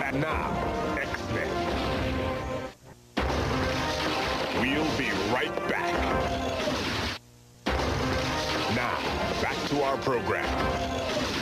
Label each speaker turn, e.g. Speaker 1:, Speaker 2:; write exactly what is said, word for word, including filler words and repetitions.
Speaker 1: And now, X-Men. We'll be right back. Now, back to our program.